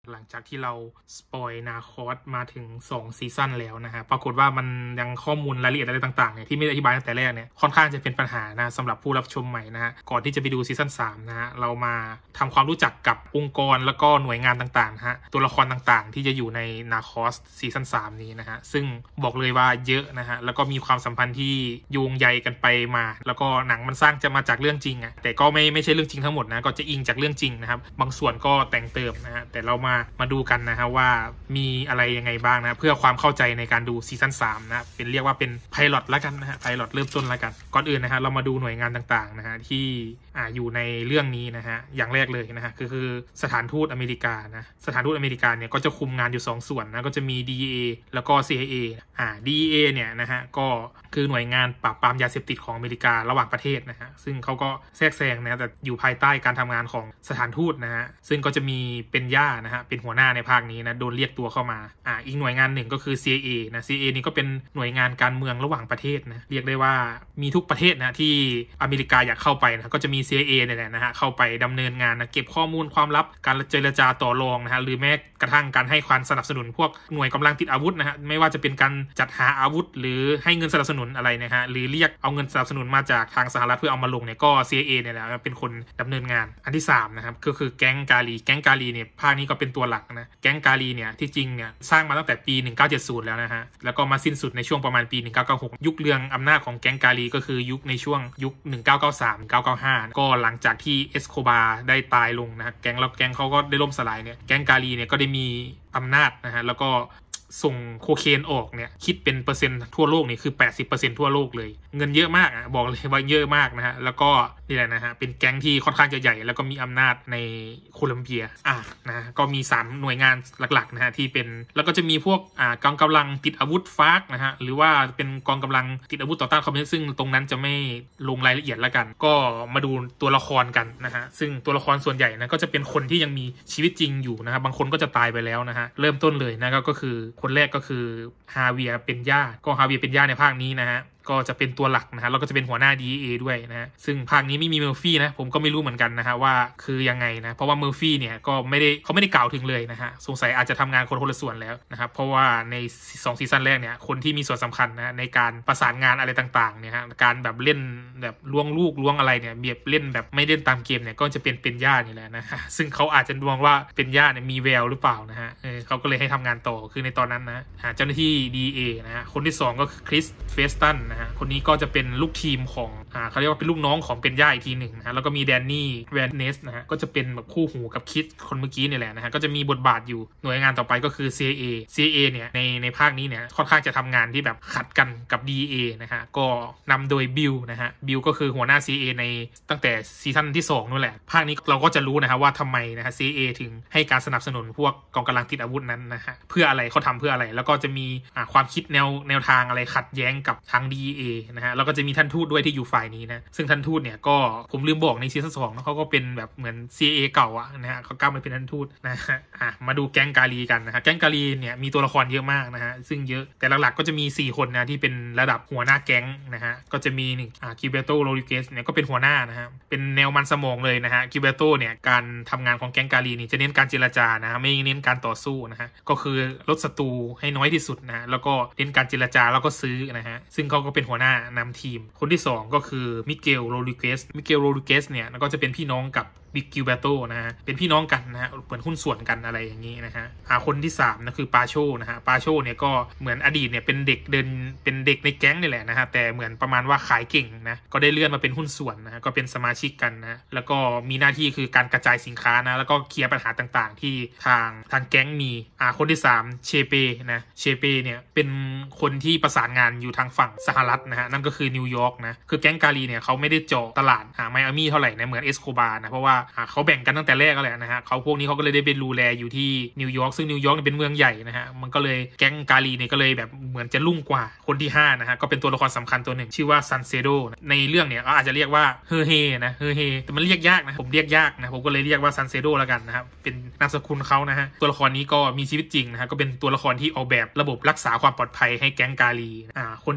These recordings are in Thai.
หลังจากที่เราสปอยนาคอสมาถึง2ซีซั่นแล้วนะฮะปรากฏว่ามันยังข้อมูลรายละเอียดอะไรต่างๆเนี่ยที่ไม่ได้อธิบายตั้งแต่แรกเนี่ยค่อนข้างจะเป็นปัญหานะสำหรับผู้รับชมใหม่นะฮะก่อนที่จะไปดูซีซั่น3นะฮะเรามาทำความรู้จักกับองค์กรแล้วก็หน่วยงานต่างๆนะฮะตัวละครต่างๆที่จะอยู่ในนาคอสซีซั่น3นี้นะฮะซึ่งบอกเลยว่าเยอะนะฮะแล้วก็มีความสัมพันธ์ที่โยงใยกันไปมาแล้วก็หนังมันสร้างจะมาจากเรื่องจริงอ่ะแต่ก็ไม่ใช่เรื่องจริงทั้งหมดนะก็จะอิงจากเรื่องจริงนะครับบางส่วนก็แต่งเติมนะฮะแต่เรามาดูกันนะฮะว่ามีอะไรยังไงบ้างนะเพื่อความเข้าใจในการดูซีซั่น3นะเป็นเรียกว่าเป็นไพลอตแล้วกันนะฮะไพลอตเริ่มต้นแล้วกันก่อนอื่นนะฮะเรามาดูหน่วยงานต่างๆนะฮะที่อยู่ในเรื่องนี้นะฮะอย่างแรกเลยนะฮะคือสถานทูตอเมริกานะสถานทูตอเมริกาเนี่ยก็จะคุมงานอยู่2ส่วนนะก็จะมี DEA แล้วก็ CIA DEA เนี่ยนะฮะก็คือหน่วยงานปราบปรามยาเสพติดของอเมริการะหว่างประเทศนะฮะซึ่งเขาก็แทรกแซงนะแต่อยู่ภายใต้การทำงานของสถานทูตนะฮะซึ่งก็จะมีเป็นย่านะฮะเป็นหัวหน้าในภาคนี้นะโดนเรียกตัวเข้ามาอีกหน่วยงานหนึ่งก็คือ CIA นะ CIA นี่ก็เป็นหน่วยงานการเมืองระหว่างประเทศนะเรียกได้ว่ามีทุกประเทศนะที่อเมริกาอยากเข้าไปนะก็จะมี CIA เนี่ยแหละนะฮะเข้าไปดำเนินงานนะเก็บข้อมูลความลับการเจรจาต่อรองนะฮะหรือแม้กระทั่งการให้ความสนับสนุนพวกหน่วยกำลังติดอาวุธนะฮะไม่ว่าจะเป็นการจัดหาอาวุธหรือให้เงินสนับสนุนอะไรนะฮะหรือเรียกเอาเงินสนับสนุนมาจากทางสหรัฐเพื่อเอามาลงเนี่ยก็ CIA เนี่ยแหละเป็นคนดำเนินงานอันที่3นะครับก็คือแก๊งกาลีเนี่ยภาคนี้ก็เป็นตัวหลักนะแก๊งกาลีเนี่ยที่จริงเนี่ยสร้างมาตั้งแต่ปี1970แล้วนะฮะแล้วก็มาสิ้นสุดในช่วงประมาณปี1996ยุคเรืองอำนาจของแก๊งกาลีก็คือยุคในช่วงยุค1993 1995ก็หลังจากที่เอสโคบาได้ตายลงนะแก๊งเขาก็ได้ล่มสลายเนี่ยแก๊งกาลีเนี่ยก็ได้มีอำนาจนะฮะแล้วก็ส่งโคเคนออกเนี่ยคิดเป็นเปอร์เซ็นต์ทั่วโลกนี่คือ 80% ทั่วโลกเลยเงินเยอะมากบอกเลยว่าเยอะมากนะฮะแล้วก็นี่แหละนะฮะเป็นแก๊งที่ค่อนข้างจะใหญ่แล้วก็มีอำนาจในโคลัมเบียนะก็มี3หน่วยงานหลักๆนะฮะที่เป็นแล้วก็จะมีพวกกองกำลังติดอาวุธฟาร์กนะฮะหรือว่าเป็นกองกำลังติดอาวุธต่อต้านคอมมิวนิสต์ซึ่งตรงนั้นจะไม่ลงรายละเอียดแล้วกันก็มาดูตัวละครกันนะฮะซึ่งตัวละครส่วนใหญ่นะก็จะเป็นคนที่ยังมีชีวิตจริงอยู่นะครับบางคนก็จะตายไปแล้วนะฮะเริ่มต้นเลยนะก็คือคนแรกก็คือฮาเวียเป็นย่าก็ฮาเวียเป็นย่าในภาคนี้นะฮะก็จะเป็นตัวหลักนะฮะแล้วก็จะเป็นหัวหน้า DEA ด้วยนะฮะซึ่งภาคนี้ไม่มีเมอร์ฟี่นะผมก็ไม่รู้เหมือนกันนะฮะว่าคือยังไงนะเพราะว่าเมอร์ฟี่เนี่ยก็เขาไม่ได้กล่าวถึงเลยนะฮะสงสัยอาจจะทำงานคนละส่วนแล้วนะครับเพราะว่าใน2ซีซั่นแรกเนี่ยคนที่มีส่วนสำคัญนะในการประสานงานอะไรต่างๆเนี่ยฮะการแบบเล่นแบบล้วงลูกล้วงอะไรเนี่ยแบบเล่นแบบไม่เล่นตามเกมเนี่ยก็จะเป็นย่านี่แหละนะฮะซึ่งเขาอาจจะดวงว่าเป็นย่าเนี่ยมีแววหรือเปล่านะฮะเขาก็เลยให้ทำงานต่อคือในตอนนั้นนะเจ้าหน้าที่ DEA นะฮะคนที่2ก็คือคริสเฟสตันนะฮะคนนี้ก็จะเป็นลูกทีมของเขาเรียกว่าเป็นลูกน้องของเป็นย่าอีกทีหนึ่งนะฮะแล้วก็มีแดนนี่แวนเนสนะฮะก็จะเป็นแบบคู่หูกับคิดคนเมื่อกี้นี่แหละนะฮะก็จะมีบทบาทอยู่หน่วยงานต่อไปก็คือ CIA เนี่ยในภาคนี้เนี่ยค่อนข้างจะทำงานที่แบบขัดกันกับ DEA นะฮะก็นำโดยบิลนะฮะบิลก็คือหัวหน้า CIA ในตั้งแต่ซีซั่นที่2นั่นแหละภาคนี้เราก็จะรู้นะฮะว่าทำไมนะฮะ CIA ถึงให้การสนับสนุนพวกกองกำลังติดอาวุธนั้นนะฮะเพื่ออะไรเขาทำเพื่ออะไรแล้วก็จะมีความคิดแนวทางอะไรขัดแย้งกับทาง DEA นะฮะแล้วก็จะมีท่านทูตด้วยที่อยู่ฝ่ายนี้นะซึ่งท่านทูตเนี่ยก็ผมลืมบอกในซีซั่น2นะเขาก็เป็นแบบเหมือน CIA เก่าอะนะฮะเขากล้ามาเป็นท่านทูตนะฮะมาดูแก๊งกาลีกันนะฮะแก๊งกาลีเนี่ยมีตัวละครเยอะมากนะฮะซึ่งเยอะแต่หลักๆก็จะมี4คนนะที่เป็นระดับหัวหน้าแก๊งนะฮะก็จะมีกิเบโตโรดิเกสเนี่ยก็เป็นหัวหน้านะฮะเป็นแนวมันสมองเลยนะฮะกิเบโตเนี่ยการทำงานของแก๊งกาลีนี่จะเน้นการเจรจานะฮะไม่เน้นการต่อสู้นะฮะก็คือลดศัตรูให้น้อยที่สุดนะแล้วก็เน้นการเจรจาแล้วก็ซื้อนะฮะซึ่งเขาก็เป็นหัวหน้านำทีมคนที่2ก็คือมิเกลโรดิเกสเนี่ยก็จะเป็นพี่น้องกับบิกกิวเบโตนะฮะเป็นพี่น้องกันนะฮะเหมือนหุ้นส่วนกันอะไรอย่างนี้นะฮะคนที่3นะคือปาโชนะฮะปาโชเนี่ยก็เหมือนอดีตเนี่ยเป็นเด็กในแก๊งนี่แหละนะฮะแต่เหมือนประมาณว่าขายเก่งนะก็ได้เลื่อนมาเป็นหุ้นส่วนนะฮะก็เป็นสมาชิกกันนะแล้วก็มีหน้าที่คือการกระจายสินค้านะแล้วก็เคลียร์ปัญหาต่างๆที่ทางแก๊งมีคนที่3เชเปเนี่ยเป็นคนที่ประสานงานอยู่ทางฝั่งสหรัฐนะฮะนั่นก็คือนิวยอร์กนะคือแก๊งกาลีเนี่ยเขาไม่ได้เจาะตลาดไมอามี่เท่าไหร่นะเหมือนเอสโคบานะเพราะว่าเขาแบ่งกันตั้งแต่แรกก็แหละนะฮะพวกนี้เขาก็เลยได้ไปดูแลอยู่ที่นิวยอร์กซึ่งนิวยอร์กเป็นเมืองใหญ่นะฮะมันก็เลยแก๊งกาลีเนี่ยก็เลยแบบเหมือนจะลุ่งกว่าคนที่5นะฮะก็เป็นตัวละครสำคัญตัวหนึ่งชื่อว่าซันเซโดในเรื่องเนี่ยก็อาจจะเรียกว่าเฮเฮแต่มันเรียกยากนะผมเรียกยากนะผมก็เลยเรียกว่าซันเซโดแล้วกันนะครับเป็นนามสกุลเขานะฮะตัวละครนี้ก็มีชีวิตจริงนะฮะก็เป็นตัวละครที่ออกแบบระบบรักษาความปลอดภัยให้แก๊งกาลีคนที่6นะฮะ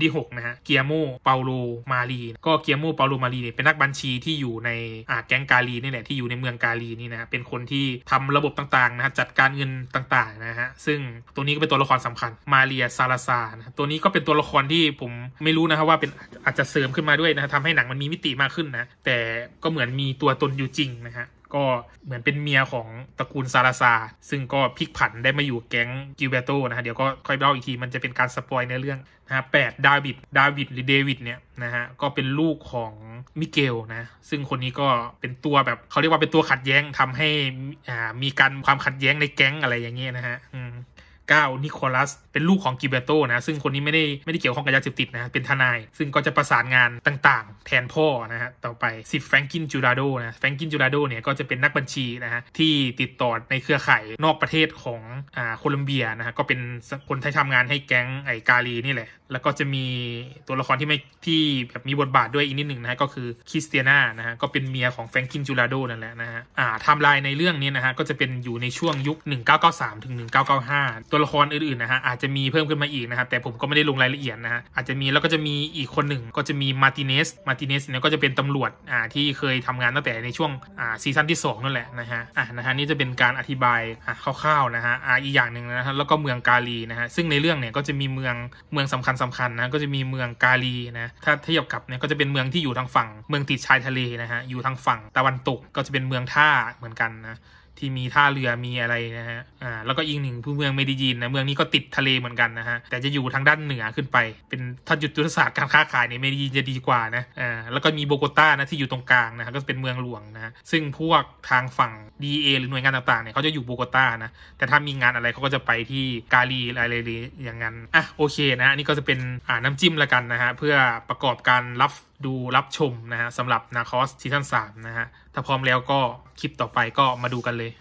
ฮะเกียโมเปาโลมารีก็เกียโมเปาโลมารีเนี่ยเป็นนักบัญชีที่อยู่ในแก๊งกาลีนี่แหละที่อยู่ในเมืองกาลีนี่นะเป็นคนที่ทำระบบต่างๆนะจัดการเงินต่างๆนะฮะซึ่งตัวนี้ก็เป็นตัวละครสำคัญมาเรียซาลาซานะตัวนี้ก็เป็นตัวละครที่ผมไม่รู้นะครับว่าเป็นอาจจะเสริมขึ้นมาด้วยนะทำให้หนังมันมีมิติมากขึ้นนะแต่ก็เหมือนมีตัวตนอยู่จริงนะฮะก็เหมือนเป็นเมียของตระกูลซาลาซาซึ่งก็พลิกผันได้มาอยู่แก๊งกิลเบโตนะฮะเดี๋ยวก็ค่อยเล่าอีกทีมันจะเป็นการสปอยในเรื่องนะฮะ8ดาวิดหรือเดวิดเนี่ยนะฮะก็เป็นลูกของมิเกลนะซึ่งคนนี้ก็เป็นตัวแบบเขาเรียกว่าเป็นตัวขัดแย้งทำให้มีการความขัดแย้งในแก๊งอะไรอย่างเงี้ยนะฮะ9นิโคลัสเป็นลูกของกิเบโตนะซึ่งคนนี้ไม่ได้เกี่ยวข้องกับยาเสพติดนะเป็นทนายซึ่งก็จะประสานงานต่างๆแทนพ่อนะฮะต่อไป10แฟรงกินจูราโดนะแฟรงกินจูราโดเนี่ยก็จะเป็นนักบัญชีนะฮะที่ติดต่อในเครือข่ายนอกประเทศของโคลัมเบียนะฮะก็เป็นคนที่ทำงานให้แก๊งไอกาลีนี่แหละแล้วก็จะมีตัวละครที่แบบมีบทบาทด้วยอีกนิดหนึ่งนะฮะก็คือคริสเตียนานะฮะก็เป็นเมียของแฟรงกินจูราโดนั่นแหละนะฮะไทม์ไลน์ในเรื่องนี้นะฮะก็จะเป็นอยู่ในช่วงยุค1993ถึง1995ตัวละครอื่นๆนะฮะอาจจะมีเพิ่มขึ้นมาอีกนะครับแต่ผมก็ไม่ได้ลงรายละเอียดนะฮะอาจจะมีแล้วก็จะมีอีกคนหนึ่งก็จะมีมาร์ติเนสเนี่ยก็จะเป็นตำรวจที่เคยทำงานตั้งแต่ในช่วงซีซั่นที่2นั่นแหละนะฮะนี่จะเป็นการอธิบายคร่าวๆนะฮะอีกอย่างหนึ่งนะฮะแล้วก็เมืองกาลีนะฮะซึ่งในเรื่องเนี่ยก็จะมีเมืองสำคัญนะก็จะมีเมืองกาลีนะถ้าเทียบกับเนี่ยก็จะเป็นเมืองที่อยู่ทางฝั่งเมืองติดชายทะเลนะฮะอยู่ทางฝั่งตะวันตกก็จะเป็นเมืองท่าเหมือนกันนะที่มีท่าเรือมีอะไรนะฮะแล้วก็อีกหนึ่งเมืองเมดิจีนนะเมืองนี้ก็ติดทะเลเหมือนกันนะฮะแต่จะอยู่ทางด้านเหนือขึ้นไปเป็นถ้ายุทธศาสตร์การค้าขายในเมดิจีนจะดีกว่านะแล้วก็มีโบโกตานะที่อยู่ตรงกลางนะฮะก็เป็นเมืองหลวงนะฮะซึ่งพวกทางฝั่ง DA หรือหน่วยงานต่างๆเนี่ยเขาจะอยู่โบโกตานะแต่ถ้ามีงานอะไรเขาก็จะไปที่กาลีอะไรอย่างนั้นโอเคนะนี่ก็จะเป็นน้ำจิ้มละกันนะฮะเพื่อประกอบการรับชมนะฮะสำหรับนาคอสซีซั่น3นะฮะถ้าพร้อมแล้วก็คลิปต่อไปก็มาดูกันเลย